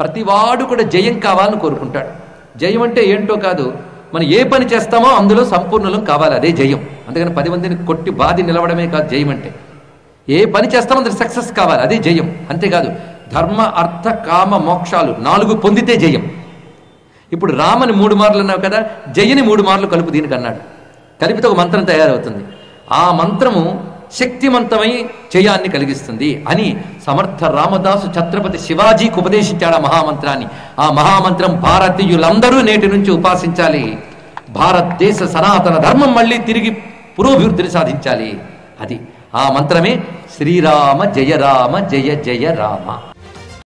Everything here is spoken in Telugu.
ప్రతివాడు కూడా జయం కావాలని కోరుకుంటాడు. జయం అంటే ఏంటో కాదు, మనం ఏ పని చేస్తామో అందులో సంపూర్ణలం కావాలి, అదే జయం. అందుకని 10 మందిని కొట్టి బాధి నిలవడమే కాదు జయం అంటే. ఏ పని చేస్తామో అందులో సక్సెస్ కావాలి, అదే జయం. అంతేకాదు ధర్మ అర్థ కామ మోక్షాలు 4 పొందితే జయం. ఇప్పుడు రామని 3 మార్లు అన్నావు కదా, జయని 3 మార్లు కలుపు దీనికి అన్నాడు. కలిపితే ఒక మంత్రం తయారవుతుంది. ఆ మంత్రము శక్తివంతమై జయాన్ని కలిగిస్తుంది అని సమర్థ రామదాసు ఛత్రపతి శివాజీకి ఉపదేశించాడు ఆ మహామంత్రాన్ని. ఆ మహామంత్రం భారతీయులందరూ నేటి నుంచి ఉపాసించాలి. భారతదేశ సనాతన ధర్మం మళ్ళీ తిరిగి పురోభివృద్ధిని సాధించాలి. అది ఆ మంత్రమే శ్రీరామ జయ రామ జయ జయ రామ.